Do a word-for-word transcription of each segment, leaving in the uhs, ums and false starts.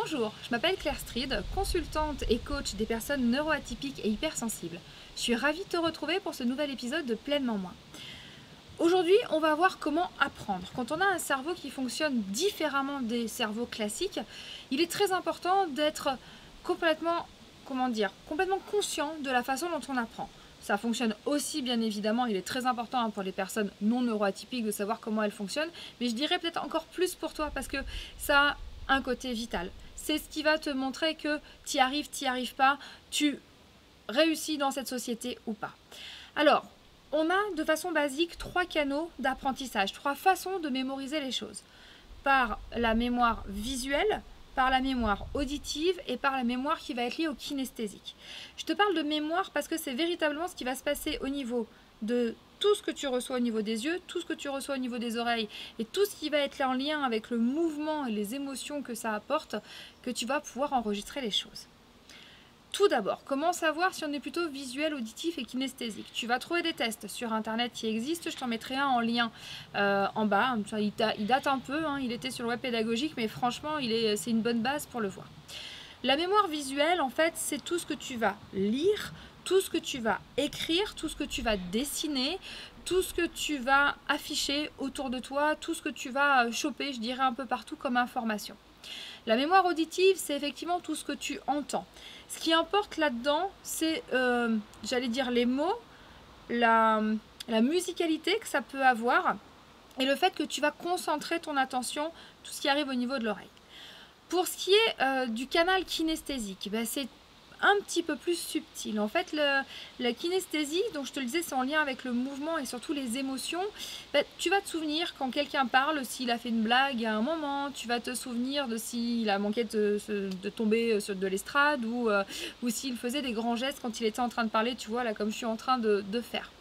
Bonjour, je m'appelle Claire Stride, consultante et coach des personnes neuroatypiques et hypersensibles. Je suis ravie de te retrouver pour ce nouvel épisode de Pleinement Moi. Aujourd'hui, on va voir comment apprendre. Quand on a un cerveau qui fonctionne différemment des cerveaux classiques, il est très important d'être complètement, comment dire, complètement conscient de la façon dont on apprend. Ça fonctionne aussi, bien évidemment, il est très important pour les personnes non neuroatypiques de savoir comment elles fonctionnent, mais je dirais peut-être encore plus pour toi parce que ça a un côté vital. C'est ce qui va te montrer que tu y arrives, tu n'y arrives pas, tu réussis dans cette société ou pas. Alors, on a de façon basique trois canaux d'apprentissage, trois façons de mémoriser les choses. Par la mémoire visuelle, par la mémoire auditive et par la mémoire qui va être liée au kinesthésique. Je te parle de mémoire parce que c'est véritablement ce qui va se passer au niveau de tout ce que tu reçois au niveau des yeux, tout ce que tu reçois au niveau des oreilles et tout ce qui va être en lien avec le mouvement et les émotions que ça apporte, que tu vas pouvoir enregistrer les choses. Tout d'abord, comment savoir si on est plutôt visuel, auditif et kinesthésique? Tu vas trouver des tests sur internet qui existent, je t'en mettrai un en lien euh, en bas, il, il date un peu, hein, il était sur le web pédagogique, mais franchement c'est une bonne base pour le voir. La mémoire visuelle, en fait, c'est tout ce que tu vas lire, tout ce que tu vas écrire, tout ce que tu vas dessiner, tout ce que tu vas afficher autour de toi, tout ce que tu vas choper, je dirais un peu partout comme information. La mémoire auditive, c'est effectivement tout ce que tu entends. Ce qui importe là-dedans, c'est, euh, j'allais dire, les mots, la, la musicalité que ça peut avoir et le fait que tu vas concentrer ton attention, tout ce qui arrive au niveau de l'oreille. Pour ce qui est euh, du canal kinesthésique, ben c'est un petit peu plus subtil. En fait, le, la kinesthésie, donc je te le disais, c'est en lien avec le mouvement et surtout les émotions. Ben, tu vas te souvenir quand quelqu'un parle, s'il a fait une blague à un moment, tu vas te souvenir de s'il a manqué de, de tomber sur de l'estrade ou, euh, ou s'il faisait des grands gestes quand il était en train de parler, tu vois, là, comme je suis en train de, de faire.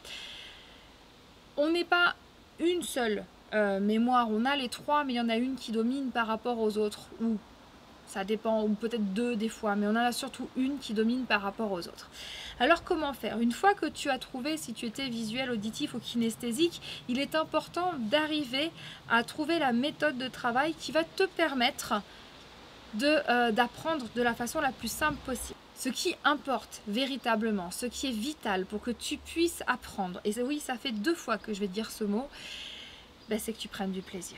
On n'est pas une seule euh, mémoire, on a les trois, mais il y en a une qui domine par rapport aux autres, ou ça dépend, ou peut-être deux des fois, mais on en a surtout une qui domine par rapport aux autres. Alors comment faire? Une fois que tu as trouvé si tu étais visuel, auditif ou kinesthésique, il est important d'arriver à trouver la méthode de travail qui va te permettre d'apprendre de, euh, de la façon la plus simple possible. Ce qui importe véritablement, ce qui est vital pour que tu puisses apprendre, et oui, ça fait deux fois que je vais dire ce mot, ben, c'est que tu prennes du plaisir.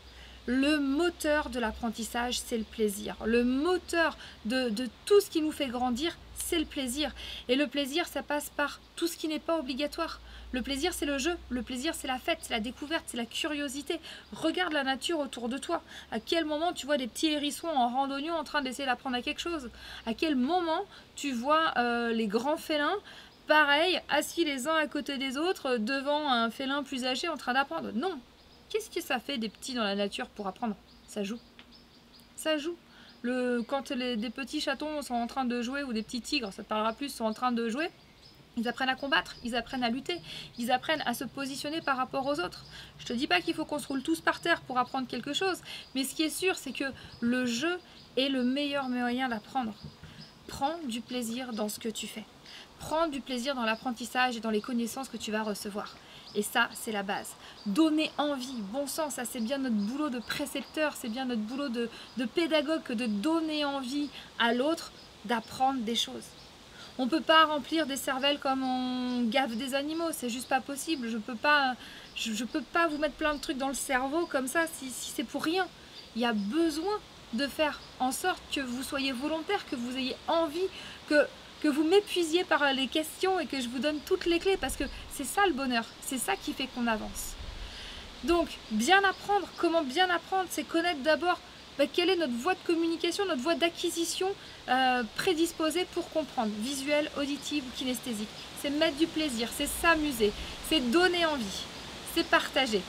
Le moteur de l'apprentissage, c'est le plaisir. Le moteur de, de tout ce qui nous fait grandir, c'est le plaisir. Et le plaisir, ça passe par tout ce qui n'est pas obligatoire. Le plaisir, c'est le jeu. Le plaisir, c'est la fête, c'est la découverte, c'est la curiosité. Regarde la nature autour de toi. À quel moment tu vois des petits hérissons en randonnion en train d'essayer d'apprendre à quelque chose? À quel moment tu vois euh, les grands félins, pareil, assis les uns à côté des autres, devant un félin plus âgé en train d'apprendre? Non. Qu'est-ce que ça fait des petits dans la nature pour apprendre? Ça joue. Ça joue. Le, quand les, des petits chatons sont en train de jouer, ou des petits tigres, ça te parlera plus, sont en train de jouer, ils apprennent à combattre, ils apprennent à lutter, ils apprennent à se positionner par rapport aux autres. Je te dis pas qu'il faut qu'on se roule tous par terre pour apprendre quelque chose, mais ce qui est sûr, c'est que le jeu est le meilleur moyen d'apprendre. Prends du plaisir dans ce que tu fais. Prends du plaisir dans l'apprentissage et dans les connaissances que tu vas recevoir. Et ça, c'est la base. Donner envie, bon sang, ça c'est bien notre boulot de précepteur, c'est bien notre boulot de, de pédagogue que de donner envie à l'autre d'apprendre des choses. On ne peut pas remplir des cervelles comme on gave des animaux, c'est juste pas possible. Je ne peux pas, je, je peux pas vous mettre plein de trucs dans le cerveau comme ça si, si c'est pour rien. Il y a besoin de faire en sorte que vous soyez volontaire, que vous ayez envie, que... que vous m'épuisiez par les questions et que je vous donne toutes les clés parce que c'est ça le bonheur, c'est ça qui fait qu'on avance. Donc, bien apprendre, comment bien apprendre, c'est connaître d'abord bah, quelle est notre voie de communication, notre voie d'acquisition euh, prédisposée pour comprendre, visuel, auditive ou kinesthésique. C'est mettre du plaisir, c'est s'amuser, c'est donner envie, c'est partager.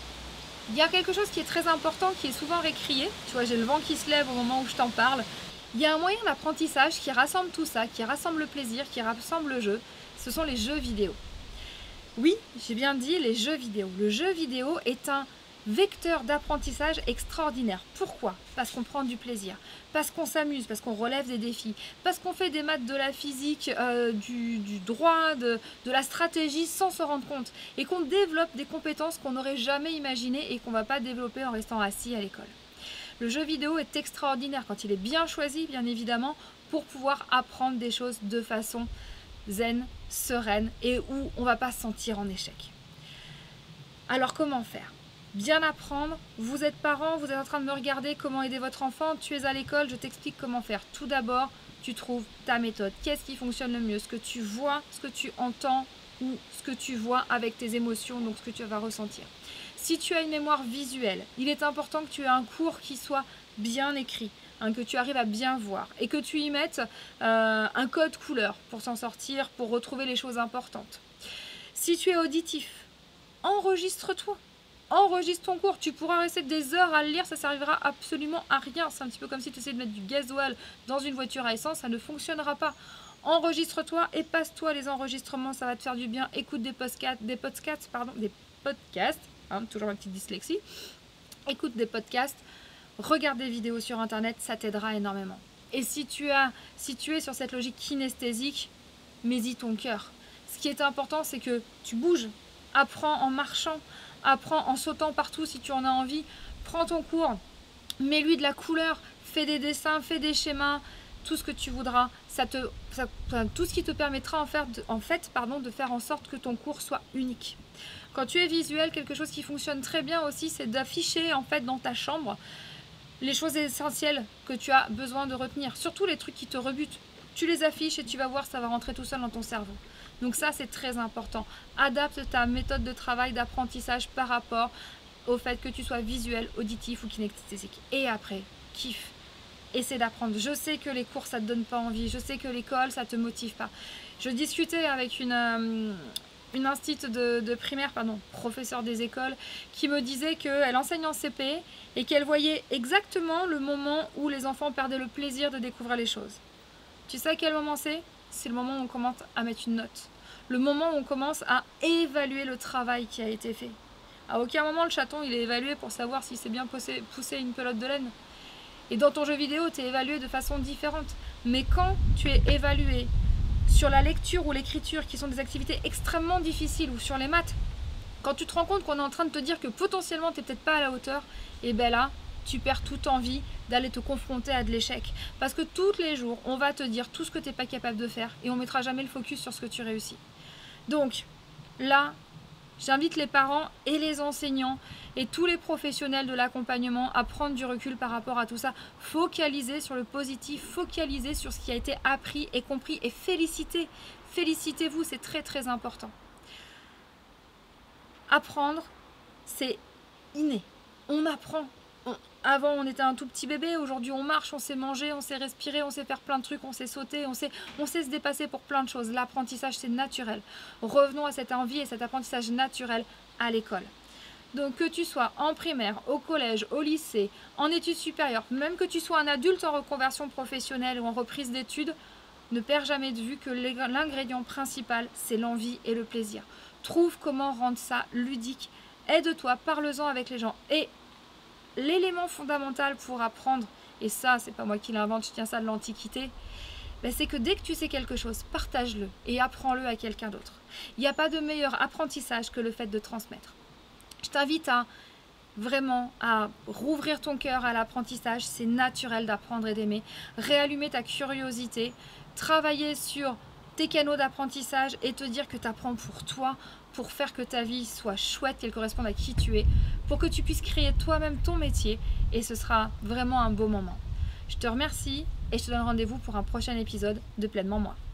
Il y a quelque chose qui est très important, qui est souvent récrié, tu vois, j'ai le vent qui se lève au moment où je t'en parle. Il y a un moyen d'apprentissage qui rassemble tout ça, qui rassemble le plaisir, qui rassemble le jeu. Ce sont les jeux vidéo. Oui, j'ai bien dit les jeux vidéo. Le jeu vidéo est un vecteur d'apprentissage extraordinaire. Pourquoi? Parce qu'on prend du plaisir, parce qu'on s'amuse, parce qu'on relève des défis, parce qu'on fait des maths, de la physique, euh, du, du droit, de, de la stratégie sans s'en rendre compte. Et qu'on développe des compétences qu'on n'aurait jamais imaginées et qu'on ne va pas développer en restant assis à l'école. Le jeu vidéo est extraordinaire quand il est bien choisi, bien évidemment, pour pouvoir apprendre des choses de façon zen, sereine et où on ne va pas se sentir en échec. Alors comment faire ? Bien apprendre, vous êtes parent, vous êtes en train de me regarder comment aider votre enfant, tu es à l'école, je t'explique comment faire. Tout d'abord, tu trouves ta méthode. Qu'est-ce qui fonctionne le mieux ? Ce que tu vois, ce que tu entends ou ce que tu vois avec tes émotions, donc ce que tu vas ressentir. Si tu as une mémoire visuelle, il est important que tu aies un cours qui soit bien écrit, hein, que tu arrives à bien voir et que tu y mettes euh, un code couleur pour s'en sortir, pour retrouver les choses importantes. Si tu es auditif, enregistre-toi. Enregistre ton cours, tu pourras rester des heures à le lire, ça ne servira absolument à rien. C'est un petit peu comme si tu essayais de mettre du gasoil dans une voiture à essence, ça ne fonctionnera pas. Enregistre-toi et passe-toi les enregistrements, ça va te faire du bien. Écoute des podcasts, des podcasts, pardon, des podcasts, hein, toujours ma petite dyslexie. Écoute des podcasts, regarde des vidéos sur internet, ça t'aidera énormément. Et si tu, as, si tu es sur cette logique kinesthésique, mets-y ton cœur. Ce qui est important, c'est que tu bouges, apprends en marchant, apprends en sautant partout si tu en as envie, prends ton cours, mets-lui de la couleur, fais des dessins, fais des schémas, tout ce que tu voudras, ça te, ça, tout ce qui te permettra en, faire, en fait pardon, de faire en sorte que ton cours soit unique. Quand tu es visuel, quelque chose qui fonctionne très bien aussi, c'est d'afficher en fait dans ta chambre les choses essentielles que tu as besoin de retenir, surtout les trucs qui te rebutent. Tu les affiches et tu vas voir, ça va rentrer tout seul dans ton cerveau. Donc ça, c'est très important. Adapte ta méthode de travail, d'apprentissage par rapport au fait que tu sois visuel, auditif ou kinesthésique. Et après, kiffe. Essaie d'apprendre. Je sais que les cours, ça ne te donne pas envie. Je sais que l'école, ça ne te motive pas. Je discutais avec une, euh, une institut de, de primaire, pardon, professeur des écoles, qui me disait qu'elle enseigne en C P et qu'elle voyait exactement le moment où les enfants perdaient le plaisir de découvrir les choses. Tu sais à quel moment c'est ? C'est le moment où on commence à mettre une note. Le moment où on commence à évaluer le travail qui a été fait. À aucun moment, le chaton, il est évalué pour savoir s'il s'est bien poussé, poussé une pelote de laine. Et dans ton jeu vidéo, tu es évalué de façon différente. Mais quand tu es évalué sur la lecture ou l'écriture, qui sont des activités extrêmement difficiles, ou sur les maths, quand tu te rends compte qu'on est en train de te dire que potentiellement, tu n'es peut-être pas à la hauteur, et bien là, tu perds toute envie d'aller te confronter à de l'échec. Parce que tous les jours, on va te dire tout ce que tu n'es pas capable de faire et on ne mettra jamais le focus sur ce que tu réussis. Donc là, j'invite les parents et les enseignants et tous les professionnels de l'accompagnement à prendre du recul par rapport à tout ça. Focaliser sur le positif, focaliser sur ce qui a été appris et compris et féliciter. Félicitez-vous, c'est très très important. Apprendre, c'est inné. On apprend. On, avant, on était un tout petit bébé. Aujourd'hui, on marche, on sait manger, on sait respirer, on sait faire plein de trucs, on sait sauter, on sait, on sait se dépasser pour plein de choses. L'apprentissage, c'est naturel. Revenons à cette envie et cet apprentissage naturel à l'école. Donc, que tu sois en primaire, au collège, au lycée, en études supérieures, même que tu sois un adulte en reconversion professionnelle ou en reprise d'études, ne perds jamais de vue que l'ingrédient principal, c'est l'envie et le plaisir. Trouve comment rendre ça ludique. Aide-toi, parle-en avec les gens. Et l'élément fondamental pour apprendre, et ça, c'est pas moi qui l'invente, je tiens ça de l'Antiquité, ben c'est que dès que tu sais quelque chose, partage-le et apprends-le à quelqu'un d'autre. Il n'y a pas de meilleur apprentissage que le fait de transmettre. Je t'invite à vraiment à rouvrir ton cœur à l'apprentissage, c'est naturel d'apprendre et d'aimer. Réallumer ta curiosité, travailler sur tes canaux d'apprentissage et te dire que tu apprends pour toi, pour faire que ta vie soit chouette, qu'elle corresponde à qui tu es, pour que tu puisses créer toi-même ton métier et ce sera vraiment un beau moment. Je te remercie et je te donne rendez-vous pour un prochain épisode de Pleinement Moi.